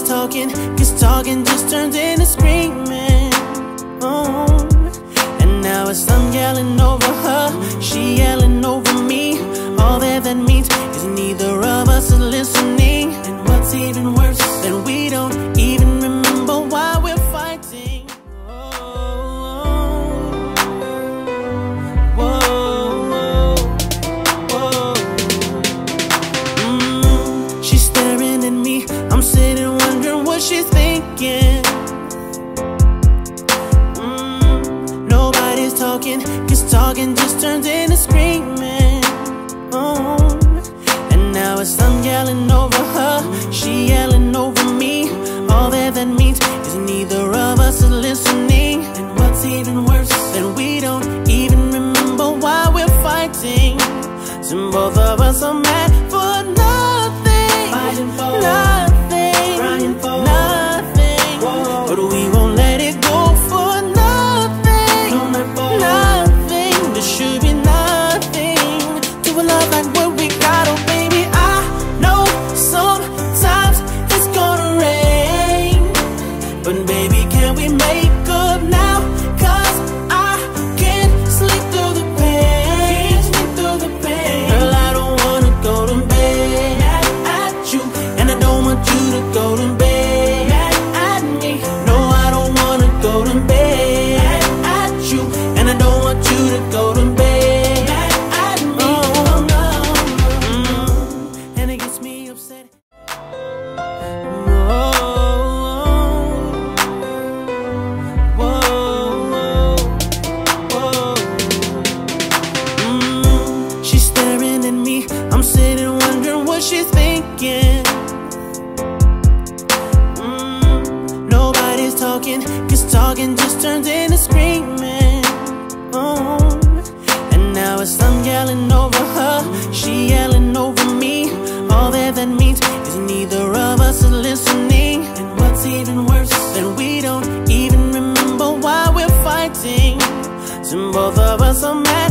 talking, 'cause talking just turns into screaming. Oh, and now it's I'm yelling over her, she yelling over me. All that means is neither of us is listening. And what's even worse, that we don't even remember why we're fighting. She's staring at me, I'm sitting wondering what she's thinking. Nobody's talking, 'cause talking just turns into screaming. Oh, and now it's I'm yelling over her, she yelling over me. All that means is neither of us is listening. And what's even worse, that we don't even remember why we're fighting. So both of us are mad for nothing, fighting for nothing, crying for nothing. Whoa. But we won't let it go for nothing, no, not for nothing. There should be nothing to a love like what we got. Oh baby, I know sometimes it's gonna rain, but baby, can we make up now? 'Cause I can't sleep through the pain, can't sleep through the pain. Girl, I don't wanna go to bed at you, and I don't want you to go to bed at me. No, I don't wanna go to bed at you, and I don't want you to go to bed at me. Oh, no. And it gets me upset. She's staring at me, I'm sitting wondering what she's thinking. Nobody's talking, 'cause talking just turns into screaming. Oh, and now it's I'm yelling over her, she yelling over me. All that means is neither of us is listening. And what's even worse, that we don't even remember why we're fighting. So both of us are mad